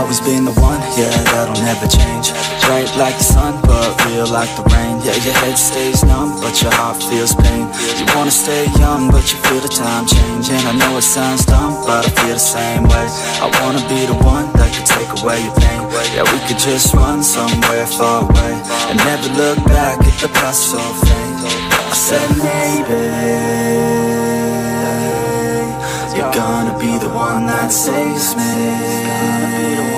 always been the one, yeah, that'll never change. Bright like the sun, but real like the rain. Yeah, your head stays numb, but your heart feels pain. You wanna stay young, but you feel the time change. And I know it sounds dumb, but I feel the same way. I wanna be the one that could take away your pain. Yeah, we could just run somewhere far away and never look back at the past so faint. I said maybe you're gonna be the one that saves me.